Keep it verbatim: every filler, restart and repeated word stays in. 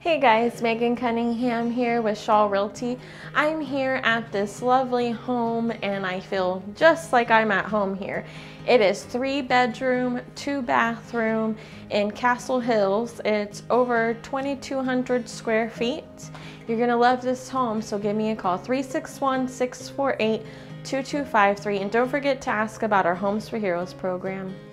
Hey guys, Megan Cunningham here with Shaw Realty. I'm here at this lovely home and I feel just like I'm at home here. It is three bedroom, two bathroom in Castle Hills. It's over twenty-two hundred square feet. You're gonna love this home, so give me a call, three six one, six four eight, two two five three, and don't forget to ask about our Homes for Heroes program.